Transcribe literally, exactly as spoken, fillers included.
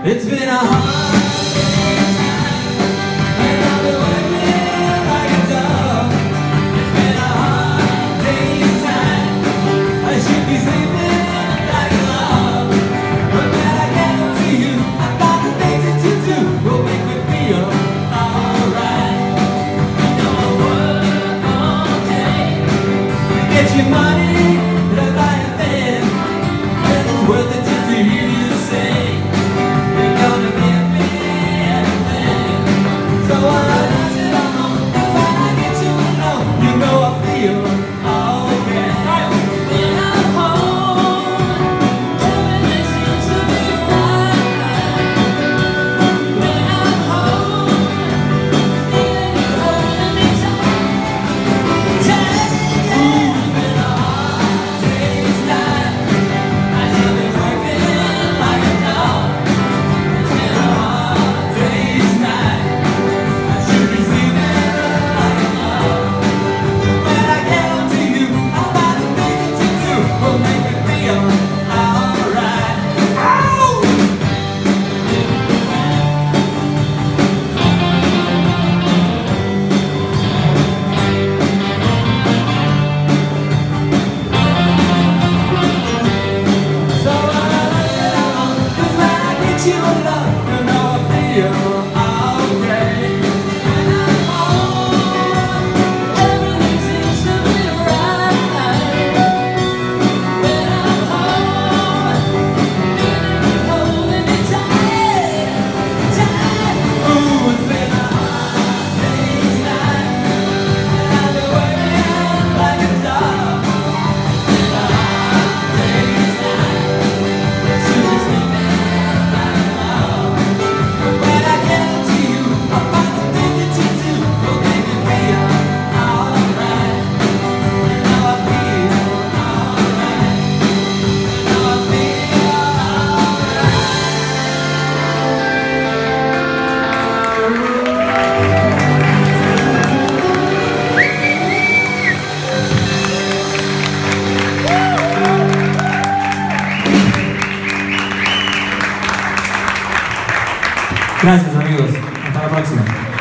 It's been a hard night, and I've been working like a dog. It's been a hard day's night. I should be sleeping like a log, but when I get up to you, I've got the things that you do will make me feel alright. You know I work all day to get your money to buy a thing, and it's worth it just to hear you say you're gonna give me everything. So I lose it all, and when I get you alone, you know I feel okay. When I'm home, everything seems to be right. When I'm home, feeling you holding me tight, tight. Ooh, it's been a hard day's night. I have been working like a dog. It's been a hard day's night. I should be sleeping like a log. When I get up to you, I'll find the things that you do will make me feel alright. Oh! So I love it all, 'cause when I get you alone, you know I feel okay. When I'm home, everything seems to be right. When I'm home, feeling you holding me tight, tight. Ooh, it's been a hard day's night, and I've been working like a dog. It's been a hard day's night. Should be sleeping like a log. When I get up to you, I'll find the things that you do will make me feel alright. You know I feel alright. You know I feel Gracias amigos, hasta la próxima.